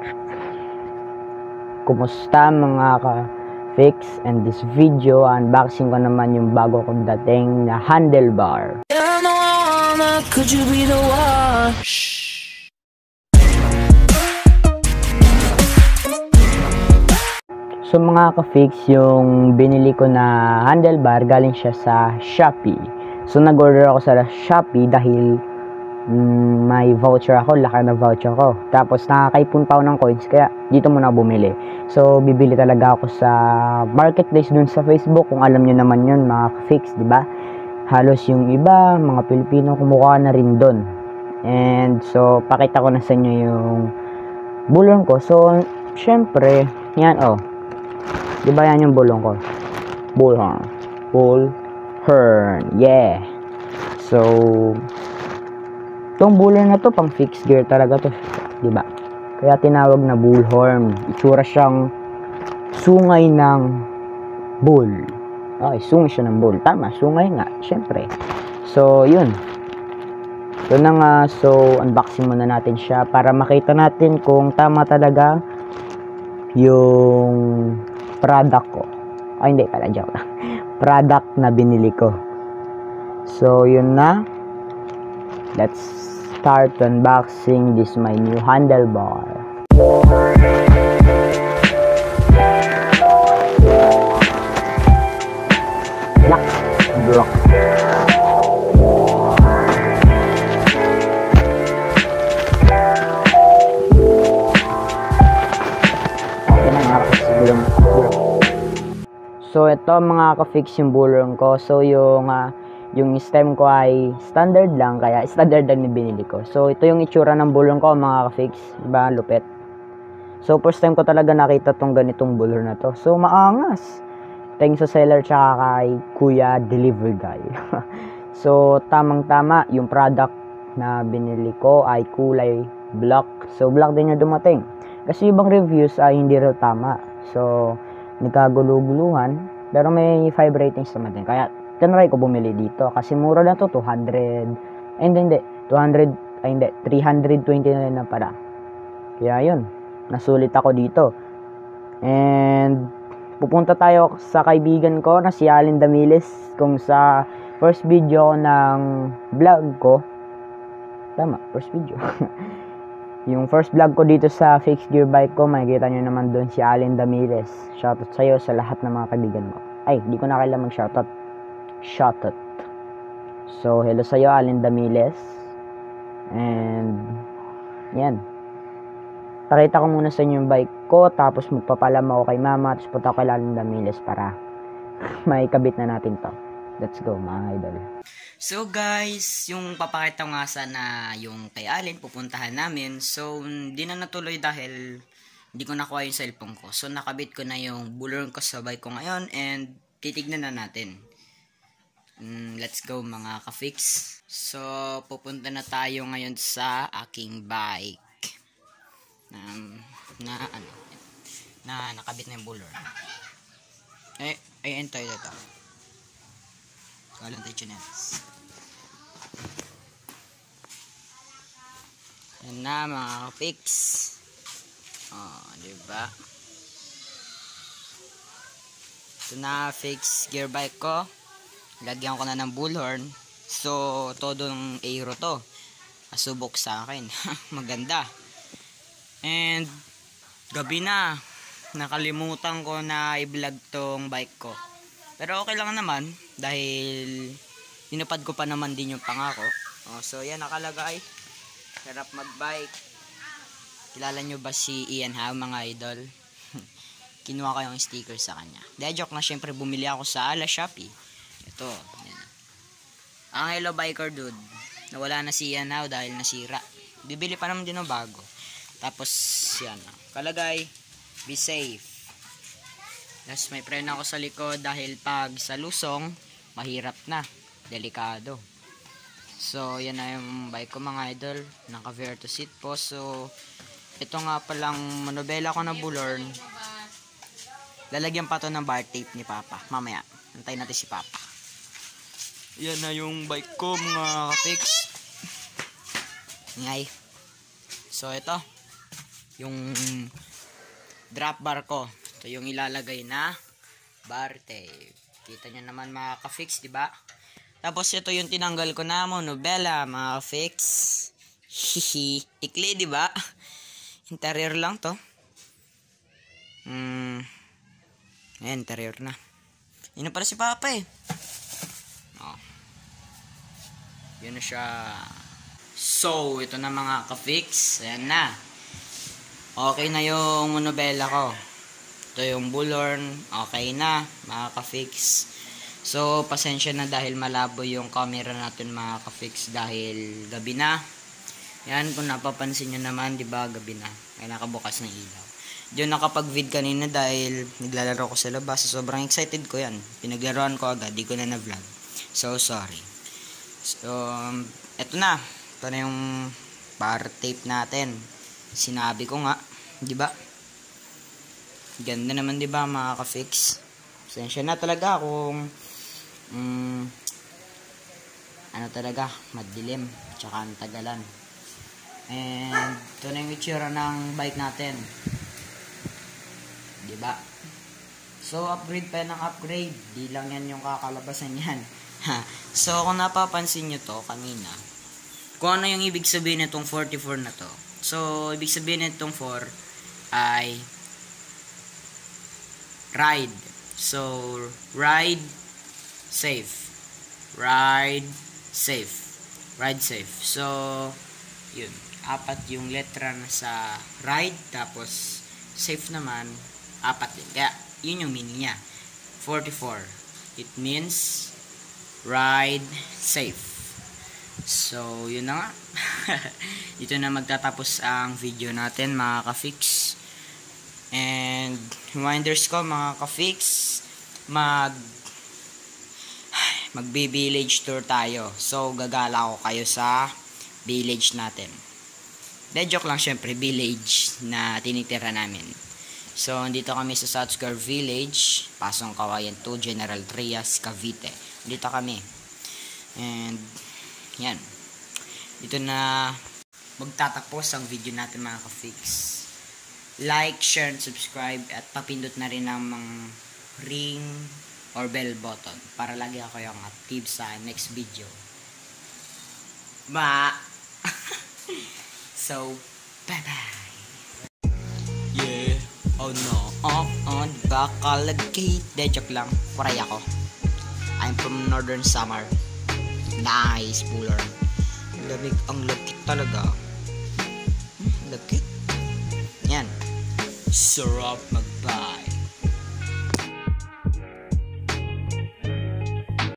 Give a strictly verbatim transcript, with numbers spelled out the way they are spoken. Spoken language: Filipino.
Kumusta mga ka-fix? And this video, unboxing ko naman yung bago kong dating na handlebar. Could you be the one? So mga ka-fix, yung binili ko na handlebar galing siya sa Shopee. So nag-order ako sa Shopee dahil mm, may voucher ako, laki na voucher ko. Tapos nakakaipon pa ako ng coins, kaya dito muna bumili. So bibili talaga ako sa marketplace dun sa Facebook, kung alam nyo naman yun mga ka-fix, di ba? Halos yung iba, mga Pilipino, kumukuha na rin dun. And so pakita ko na sa inyo yung bulong ko. So syempre, yan oh. Di ba yan yung bulong ko? Bullhorn. Bullhorn. Yeah. So, itong bullhorn na to, pang fixed gear talaga to. Di ba? Kaya tinawag na bullhorn. Itsura siyang sungay ng bull. Okay, sungay siya ng bull. Tama, sungay nga. Syempre. So, yun. Ito na nga. So, unboxing muna natin siya para makita natin kung tama talaga yung product ko. Ay, hindi pala, joke lang. Product na binili ko. So, yun na. Let's start unboxing this my new handlebar. Black. Black. So ito mga ka-fix yung bulong ko. So yung uh, yung stem ko ay standard lang, kaya standard lang yung binili ko. So ito yung itsura ng bulong ko mga ka-fix, diba? Lupet. So first time ko talaga nakita tong ganitong bulong na to. So maangas. Thanks sa seller tsaka kay Kuya Delivery Guy. So tamang tama yung product na binili ko ay kulay black. So black din yung dumating. Kasi ibang reviews ay hindi rin tama. So nagkagulo-guluhan, pero may five ratings naman din. Kaya tinry ko bumili dito kasi mura lang to, two hundred. Ay hindi, hindi. two hundred, ay hindi, three hundred twenty-nine na pala. Kaya yun, nasulit ako dito. And pupunta tayo sa kaibigan ko na si Allen Damiles, kung sa first video ng vlog ko. Tama, first video. Yung first vlog ko dito sa fixed gear bike ko, makikita nyo naman doon si Allen Damiles. Shoutout sa'yo sa lahat ng mga kaibigan mo. Ay, di ko na kailangan mag-shoutout. Shoutout. So, hello sa'yo, Allen Damiles. And, yan. Pakita ko muna sa inyo yung bike ko, tapos magpapalam ako kay mama, tapos punta ko kay Allen Damiles para may kabit na natin to. Let's go mga idol. So guys, yung papakita ko nga sana yung kay Allen, pupuntahan namin. So hindi na natuloy dahil hindi ko nakuha yung cellphone ko. So nakabit ko na yung bulong ko sa bike ko ngayon and titignan na natin. Mm, let's go mga ka-fix. So pupunta na tayo ngayon sa aking bike. Na, na ano, na nakabit na yung bulong. Eh, ay enter dito. Kalan tayo chinelas. Yan na mga ka-fix. Oh, diba? Ito na fix gear bike ko. Lagyan ko na ng bullhorn. So, todong aero to. Asubok sa akin. Maganda. And, gabi na. Nakalimutan ko na i-vlog tong bike ko. Pero okay lang naman dahil tinupad ko pa naman din yung pangako. Oh, so yan nakalagay. Sarap magbike. Kilala nyo ba si Ian Howe mga idol? Kinuha ko yung sticker sa kanya. Dahil joke na, syempre bumili ako sa ala Shopee. Ito. Yan. Ang hello biker dude. Nawala na si Ian Howe dahil nasira. Bibili pa naman din ng bago. Tapos yan. Kalagay. Be safe. Tapos may preno ako sa likod dahil pag sa lusong, mahirap na. Delikado. So, yan na yung bike ko mga idol. Naka Verto seat po. So, ito nga palang manobela ko na bullhorn. Lalagyan pa to ng bar tape ni Papa. Mamaya, antayin natin si Papa. Yan na yung bike ko mga ka-fix. Ngay. So, ito. yung drop bar ko. Ito yung ilalagay na bar tape. Kita nyo naman mga ka-fix, di ba? Tapos ito yung tinanggal ko na monobela mga ka-fix. Hihi. Ikli, di ba? Interior lang to. Hmm. Ayan, interior na. Yun na pala si Papa eh. Oh. Yun na siya. So, ito na mga ka-fix. Ayan na. Okay na yung monobela ko. Ito yung bullhorn. Okay na mga ka-fix. So, pasensya na dahil malabo yung camera natin mga ka-fix dahil gabi na. Yan, kung napapansin nyo naman, di ba, gabi na. Ay nakabukas ng ilaw. Diyon nakapag-vid kanina dahil naglalaro ko sa labas. Sobrang excited ko yan. Pinaglaruan ko agad, di ko na na-vlog. So, sorry. So, um, eto na. Ito na yung bar tape natin. Sinabi ko nga, di ba? Ganda naman, di ba, mga ka-fix? Pasensya na talaga kung um, ano talaga, madilim. Tsaka ang tagalan. And ito na yung itsura ng bike natin. Diba? So, upgrade pa ng upgrade. Di lang yan yung kakalabasan yan. So, kung napapansin nyo to kanina, kung ano yung ibig sabihin nitong forty-four na to. So, ibig sabihin nitong four ay ride. So, ride safe. Ride safe. Ride safe. So, yun. Apat yung letra na sa ride. Tapos, safe naman. Apat din. Kaya, yun yung meaning niya. forty-four. It means ride safe. So, yun na nga. Dito na magtatapos ang video natin, mga ka-fix. And, reminders ko, mga ka-fix, mag magbe-village tour tayo. So, gagala ko kayo sa village natin. De joke lang, syempre, village na tinitira namin. So, dito kami sa South Square Village, Pasong Kawayan two, General Trias, Cavite. Dito kami. And, yan. Dito na magtatapos ang video natin, mga ka-fix. Like, share, and subscribe. At papindot na rin ang mga ring or bell button para lagi ako yung active sa next video. Ba! So, bye-bye! Yeah! Oh no! Oh, oh, diba? Kalagkate! De, joke lang. Kuray ako. I'm from Northern Samar. Nice, buller. Lamig, ang lagkit talaga. Hmm, lagkit? Yan. Sarap mag